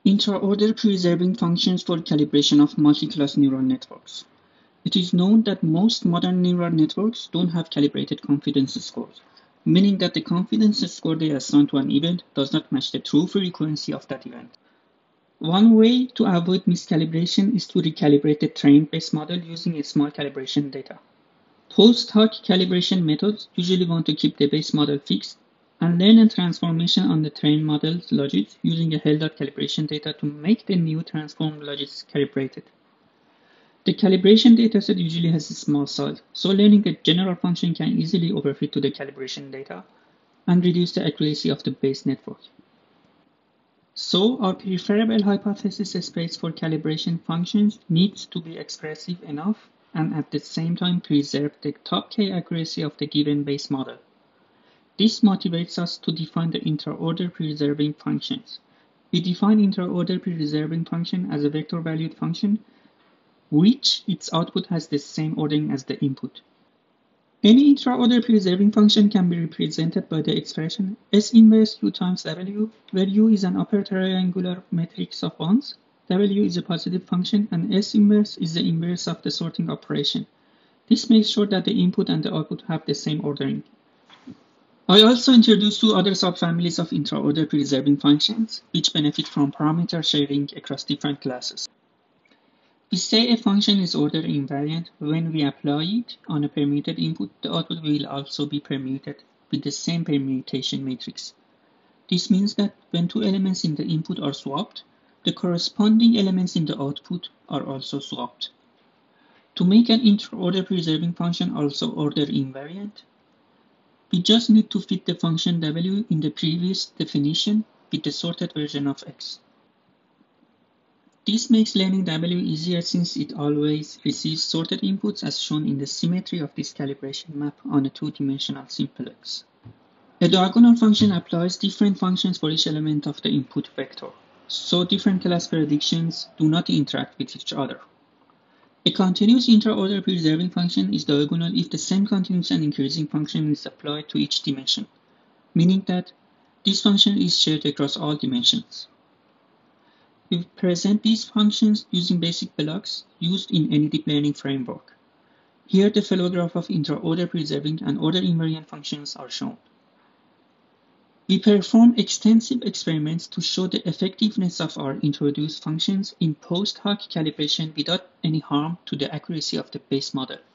Intra-order preserving functions for calibration of multi-class neural networks. It is known that most modern neural networks don't have calibrated confidence scores, meaning that the confidence score they assign to an event does not match the true frequency of that event. One way to avoid miscalibration is to recalibrate the trained base model using a small calibration data. Post-hoc calibration methods usually want to keep the base model fixed and learn a transformation on the trained model's logics using a held-out calibration data to make the new transformed logics calibrated. The calibration dataset usually has a small size, so learning a general function can easily overfit to the calibration data and reduce the accuracy of the base network. So our preferable hypothesis space for calibration functions needs to be expressive enough and at the same time preserve the top K accuracy of the given base model. This motivates us to define the intra-order preserving functions. We define intra-order preserving function as a vector-valued function which its output has the same ordering as the input. Any intra-order preserving function can be represented by the expression S inverse U times W, where U is an upper triangular matrix of ones, W is a positive function, and S inverse is the inverse of the sorting operation. This makes sure that the input and the output have the same ordering. I also introduced two other subfamilies of intra-order preserving functions, which benefit from parameter sharing across different classes. We say a function is order invariant when we apply it on a permuted input, the output will also be permuted with the same permutation matrix. This means that when two elements in the input are swapped, the corresponding elements in the output are also swapped. To make an intra-order preserving function also order invariant, we just need to fit the function W in the previous definition with the sorted version of X. This makes learning W easier since it always receives sorted inputs as shown in the symmetry of this calibration map on a two-dimensional simplex. A diagonal function applies different functions for each element of the input vector, so different class predictions do not interact with each other. A continuous intra-order preserving function is diagonal if the same continuous and increasing function is applied to each dimension, meaning that this function is shared across all dimensions. We present these functions using basic blocks used in any deep learning framework. Here the flow graph of intra-order preserving and order invariant functions are shown. We perform extensive experiments to show the effectiveness of our introduced functions in post-hoc calibration without any harm to the accuracy of the base model.